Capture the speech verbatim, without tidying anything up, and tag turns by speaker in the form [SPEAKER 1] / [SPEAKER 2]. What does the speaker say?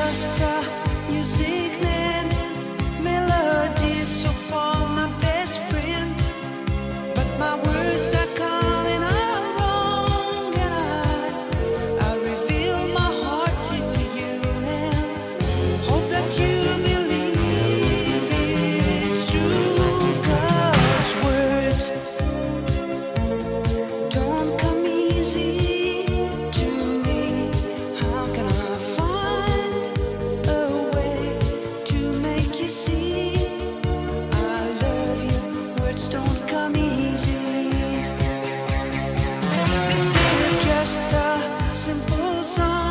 [SPEAKER 1] just a music man, melodies so for my best friend, but my words are coming out wrong, and I, I reveal my heart to you and hope that you believe it's true, 'cause words don't come easy to me. How can I find a way to make you see I love you? Words don't come easy. This is just a simple song.